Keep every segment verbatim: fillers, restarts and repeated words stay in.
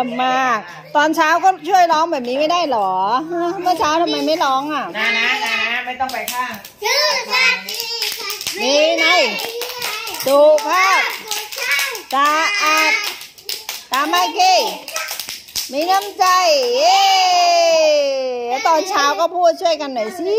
มมากตอนเช้าก็ช่วยร้องแบบนี้ไม่ได้หรอเมื่อเช้าทำไมไม่ร้องอ่ะนะนะนะไม่ต้องไปข้างนี่ไงสุภาพสะอาดตามไม่กี่มีน้ำใจเย้ตอนเช้าก็พูดช่วยกันหน่อยสิ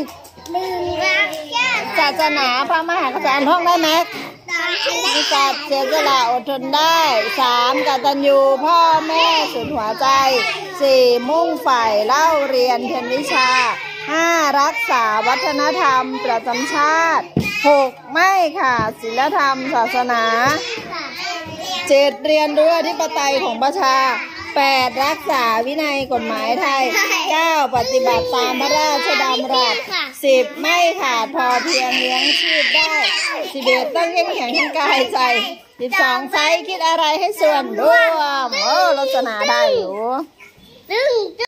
ศาสนาพระมหากษัตริย์ท่องได้ไหมมีการเสียสละอดทนได้สามกตัญญูพ่อแม่สุดหัวใจสี่มุ่งใฝ่เล่าเรียนเพียรวิชาห้ารักษาวัฒนธรรมประจำชาติหกไม่ค่ะศีลธรรมศาสนาเจ็ดเรียนรู้อธิปไตยของประชาแปดรักษาวินัยกฎหมายไทยเก้าปฏิบัติตามพระราชดำรัสสิบไม่ขาดพอเพียงเลี้ยงชีพได้สิบเอ็ดต้องเข้มแข็งทั้งกายใจสิบสองใช้คิดอะไรให้ส่วนรวมโอ้ลักษณะได้อยู่